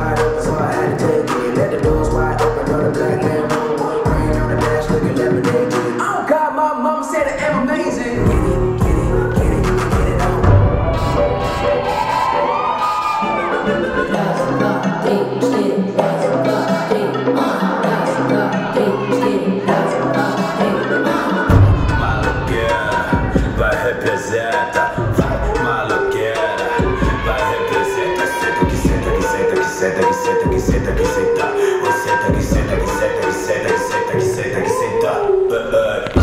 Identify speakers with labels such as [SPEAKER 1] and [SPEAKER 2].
[SPEAKER 1] wide open, so I had to take it. Let the doors wide open, on the black Lambo. Rain on the dash, looking lemonade. Oh God, my mama said I am amazing. Get it, get it, get it, get it on.
[SPEAKER 2] Vai representa, vai maloqueira, vai representa, senta que senta que senta que senta que senta que senta que senta, ou senta que senta que senta que senta que senta que senta que senta.